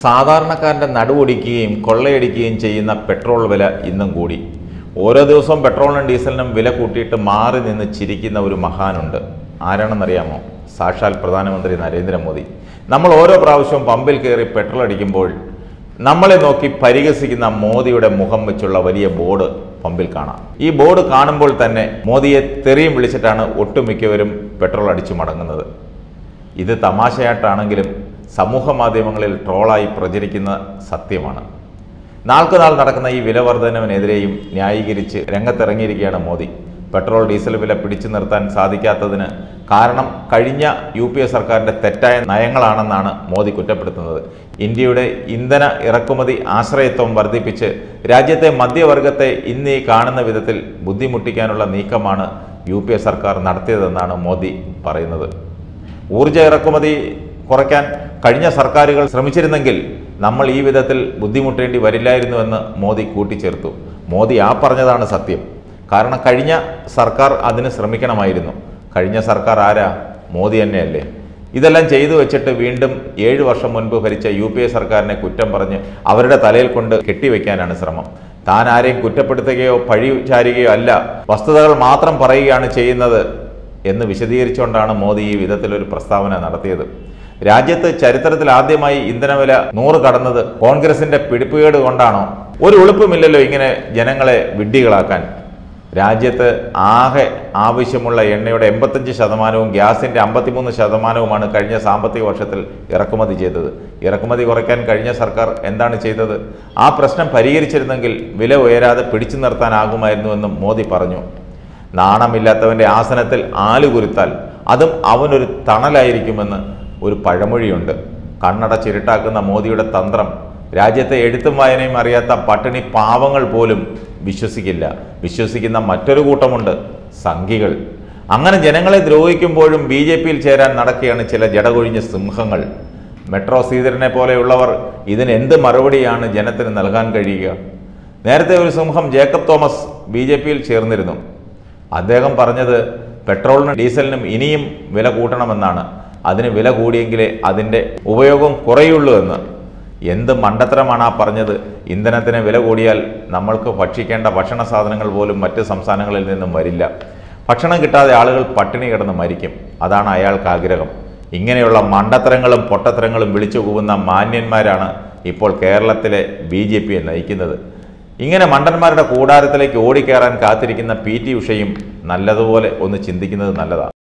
സാധാരണക്കാരൻ്റെ നടുവൊടിക്കുകയും കൊള്ളയടിക്കുകയും ചെയ്യുന്ന പെട്രോൾ വില ഇന്നും കൂടി. ഓരോ ദിവസവും പെട്രോളിനും ഡീസലിനും വില കൂട്ടിയിട്ട് മാറി നിന്ന് ചിരിക്കുന്ന ഒരു മഹാനുണ്ട്. ആരാണെന്നറിയാമോ? സാക്ഷാൽ പ്രധാനമന്ത്രി നരേന്ദ്രമോദി. നമ്മൾ ഓരോ പ്രാവശ്യവും പമ്പിൽ കയറി പെട്രോൾ അടിക്കുമ്പോൾ നമ്മളെ നോക്കി പരിഹസിക്കുന്ന മോദിയുടെ മുഖം വെച്ചുള്ള വലിയ ബോർഡ് പമ്പിൽ കാണാം. ഈ ബോർഡ് കാണുമ്പോൾ തന്നെ മോദിയെ തെറിയും വിളിച്ചിട്ടാണ് ഒട്ടുമിക്കവരും പെട്രോൾ അടിച്ചു മടങ്ങുന്നത്. ഇത് തമാശയായിട്ടാണെങ്കിലും സമൂഹ മാധ്യമങ്ങളിൽ ട്രോളായി പ്രചരിക്കുന്ന സത്യമാണ്. നാൾക്കുനാൾ നടക്കുന്ന ഈ വില വർധനവിനെതിരെയും ന്യായീകരിച്ച് രംഗത്തിറങ്ങിയിരിക്കുകയാണ് മോദി. പെട്രോൾ ഡീസൽ വില പിടിച്ചു നിർത്താൻ സാധിക്കാത്തതിന് കാരണം കഴിഞ്ഞ UPA സർക്കാരിൻ്റെ തെറ്റായ നയങ്ങളാണെന്നാണ് മോദി കുറ്റപ്പെടുത്തുന്നത്. ഇന്ത്യയുടെ ഇന്ധന ഇറക്കുമതി ആശ്രയത്വം വർദ്ധിപ്പിച്ച് രാജ്യത്തെ മധ്യവർഗത്തെ ഇന്ന് ഈ കാണുന്ന വിധത്തിൽ ബുദ്ധിമുട്ടിക്കാനുള്ള നീക്കമാണ് UPA സർക്കാർ നടത്തിയതെന്നാണ് മോദി പറയുന്നത്. ഊർജ്ജ ഇറക്കുമതി കുറയ്ക്കാൻ കഴിഞ്ഞ സർക്കാരുകൾ ശ്രമിച്ചിരുന്നെങ്കിൽ നമ്മൾ ഈ വിധത്തിൽ ബുദ്ധിമുട്ടേണ്ടി വരില്ലായിരുന്നുവെന്ന് മോദി കൂട്ടിച്ചേർത്തു. മോദി പറഞ്ഞതാണ് സത്യം. കാരണം കഴിഞ്ഞ സർക്കാർ അതിന് ശ്രമിക്കണമായിരുന്നു. കഴിഞ്ഞ സർക്കാർ ആരാ? മോദി തന്നെയല്ലേ. ഇതെല്ലാം ചെയ്തു വെച്ചിട്ട് വീണ്ടും 7 വർഷം മുൻപ് ഭരിച്ച UPA സർക്കാരിനെ കുറ്റം പറഞ്ഞ് അവരുടെ തലയിൽ കൊണ്ട് കെട്ടിവെക്കാനാണ് ശ്രമം. താൻ ആരെയും കുറ്റപ്പെടുത്തുകയോ പഴി ചാരുകയോ അല്ല, വസ്തുതകൾ മാത്രം പറയുകയാണ് ചെയ്യുന്നത് എന്ന് വിശദീകരിച്ചുകൊണ്ടാണ് മോദി ഈ വിധത്തിലൊരു പ്രസ്താവന നടത്തിയത്. രാജ്യത്ത് ചരിത്രത്തിൽ ആദ്യമായി ഇന്ധനവില 100 കടന്നത് കോൺഗ്രസിന്റെ പിടിപ്പുകേട് കൊണ്ടാണോ? ഒരു എളുപ്പമില്ലല്ലോ ഇങ്ങനെ ജനങ്ങളെ വിഡ്ഢികളാക്കാൻ. രാജ്യത്ത് ആകെ ആവശ്യമുള്ള എണ്ണയുടെ 85%, ഗ്യാസിന്റെ 53%മാണ് കഴിഞ്ഞ സാമ്പത്തിക വർഷത്തിൽ ഇറക്കുമതി ചെയ്തത്. ഇറക്കുമതി കുറയ്ക്കാൻ കഴിഞ്ഞ സർക്കാർ എന്താണ് ചെയ്തത്? ആ പ്രശ്നം പരിഹരിച്ചിരുന്നെങ്കിൽ വില ഉയരാതെ പിടിച്ചു നിർത്താനാകുമായിരുന്നുവെന്നും മോദി പറഞ്ഞു. നാണമില്ലാത്തവന്റെ ആസനത്തിൽ ആലുകുരുത്താൽ അതും അവനൊരു തണലായിരിക്കുമെന്ന് ഒരു പഴമൊഴിയുണ്ട്. കണ്ണടച്ചിരുട്ടാക്കുന്ന മോദിയുടെ തന്ത്രം രാജ്യത്തെ എഴുത്തും വായനയും അറിയാത്ത പട്ടിണി പാവങ്ങൾ പോലും വിശ്വസിക്കില്ല. വിശ്വസിക്കുന്ന മറ്റൊരു കൂട്ടമുണ്ട്, സംഘികൾ. അങ്ങനെ ജനങ്ങളെ ദ്രോഹിക്കുമ്പോഴും BJPയിൽ ചേരാൻ നടക്കുകയാണ് ചില ജടകൊഴിഞ്ഞ സിംഹങ്ങൾ. മെട്രോ ശ്രീധരനെ പോലെയുള്ളവർ ഇതിന് എന്ത് മറുപടിയാണ് ജനത്തിന് നൽകാൻ കഴിയുക? നേരത്തെ ഒരു സിംഹം ജേക്കബ് തോമസ് BJPയിൽ ചേർന്നിരുന്നു. അദ്ദേഹം പറഞ്ഞത് പെട്രോളിനും ഡീസലിനും ഇനിയും വില കൂട്ടണമെന്നാണ്. അതിന് വില കൂടിയെങ്കിലേ അതിൻ്റെ ഉപയോഗം കുറയുള്ളൂ എന്ന്. എന്ത് മണ്ടത്തരമാണ് പറഞ്ഞത്? ഇന്ധനത്തിന് വില കൂടിയാൽ നമ്മൾക്ക് ഭക്ഷിക്കേണ്ട ഭക്ഷണ സാധനങ്ങൾ പോലും മറ്റ് സംസ്ഥാനങ്ങളിൽ നിന്നും വരില്ല. ഭക്ഷണം കിട്ടാതെ ആളുകൾ പട്ടിണി കിടന്ന് മരിക്കും. അതാണ് അയാൾക്ക് ആഗ്രഹം. ഇങ്ങനെയുള്ള മണ്ടത്തരങ്ങളും പൊട്ടത്തരങ്ങളും വിളിച്ചു പോകുന്ന മാന്യന്മാരാണ് ഇപ്പോൾ കേരളത്തിലെ BJPയെ നയിക്കുന്നത്. ഇങ്ങനെ മണ്ടന്മാരുടെ കൂടാരത്തിലേക്ക് ഓടിക്കയറാൻ കാത്തിരിക്കുന്ന PT ഉഷയും നല്ലതുപോലെ ഒന്ന് ചിന്തിക്കുന്നത് നല്ലതാണ്.